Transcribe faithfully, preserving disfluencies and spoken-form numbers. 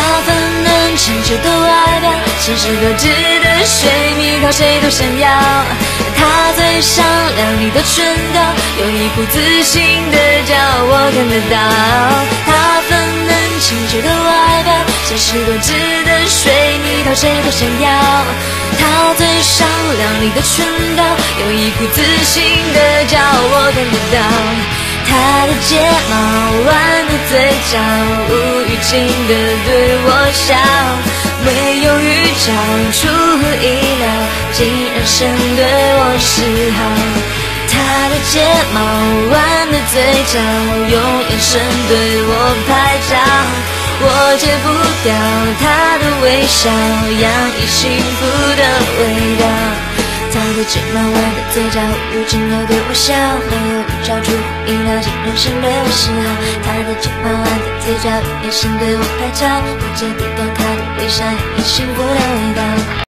粉嫩清澈的外表，像是多汁的水蜜桃，谁都想要。她最上亮丽的唇膏，有一股自信的骄傲，我看得到。她粉嫩清澈的外表，像是多汁的水蜜桃，谁都想要。她最上亮丽的唇膏，有一股自信的骄傲，我看得到。她的睫毛弯的嘴角，无预警的对我笑，没有预兆，出乎意料，竟然生对我示好。她的睫毛弯的嘴角，用眼神对我拍照，我戒不掉她的微笑，洋溢幸福的味道。她的睫毛弯的嘴角，无预警的对我笑，没有预兆，出乎意料，竟然生对我示好。她的睫毛弯的嘴角，用眼神对我拍照，我戒不掉她的微笑，洋溢幸福的味道。